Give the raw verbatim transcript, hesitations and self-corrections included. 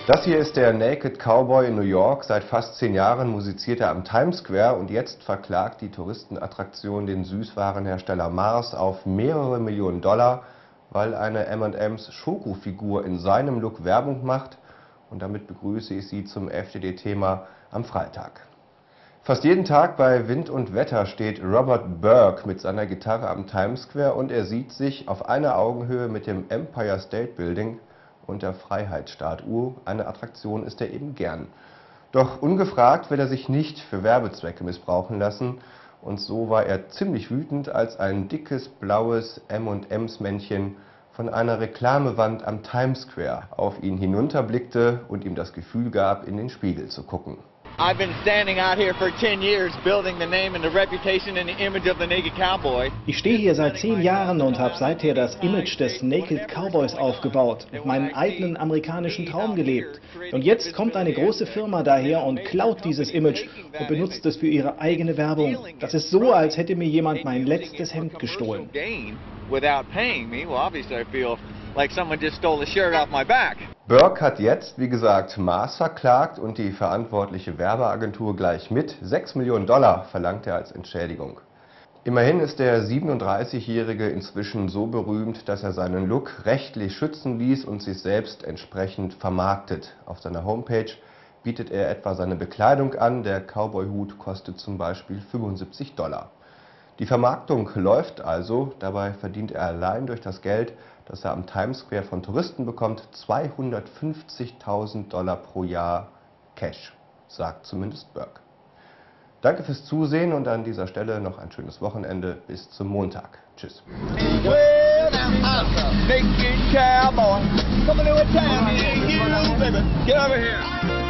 Das hier ist der Naked Cowboy in New York. Seit fast zehn Jahren musiziert er am Times Square und jetzt verklagt die Touristenattraktion den Süßwarenhersteller Mars auf mehrere Millionen Dollar, weil eine M und M's Schokofigur in seinem Look Werbung macht. Und damit begrüße ich Sie zum F D D-Thema am Freitag. Fast jeden Tag bei Wind und Wetter steht Robert Burke mit seiner Gitarre am Times Square und er sieht sich auf einer Augenhöhe mit dem Empire State Building und der Freiheitsstatue. Eine Attraktion ist er eben gern. Doch ungefragt will er sich nicht für Werbezwecke missbrauchen lassen. Und so war er ziemlich wütend, als ein dickes, blaues M und M's Männchen von einer Reklamewand am Times Square auf ihn hinunterblickte und ihm das Gefühl gab, in den Spiegel zu gucken. I've been standing out here for ten years building the name and the reputation and the image of the Naked Cowboy. Ich stehe hier seit zehn Jahren und habe seither das Image des Naked Cowboys aufgebaut und meinen eigenen amerikanischen Traum gelebt. Und jetzt kommt eine große Firma daher und klaut dieses Image und benutzt es für ihre eigene Werbung. Das ist so, als hätte mir jemand mein letztes Hemd gestohlen. Without paying me, well, obviously I feel like someone just stole the shirt off my back. Burke hat jetzt, wie gesagt, Mars verklagt und die verantwortliche Werbeagentur gleich mit. sechs Millionen Dollar verlangt er als Entschädigung. Immerhin ist der siebenunddreißigjährige inzwischen so berühmt, dass er seinen Look rechtlich schützen ließ und sich selbst entsprechend vermarktet. Auf seiner Homepage bietet er etwa seine Bekleidung an. Der Cowboy-Hut kostet zum Beispiel fünfundsiebzig Dollar. Die Vermarktung läuft also, dabei verdient er allein durch das Geld, das er am Times Square von Touristen bekommt, zweihundertfünfzigtausend Dollar pro Jahr Cash, sagt zumindest Burke. Danke fürs Zusehen und an dieser Stelle noch ein schönes Wochenende. Bis zum Montag. Tschüss. Well, now I'm a naked cowboy coming to a town near you, baby. Get over here.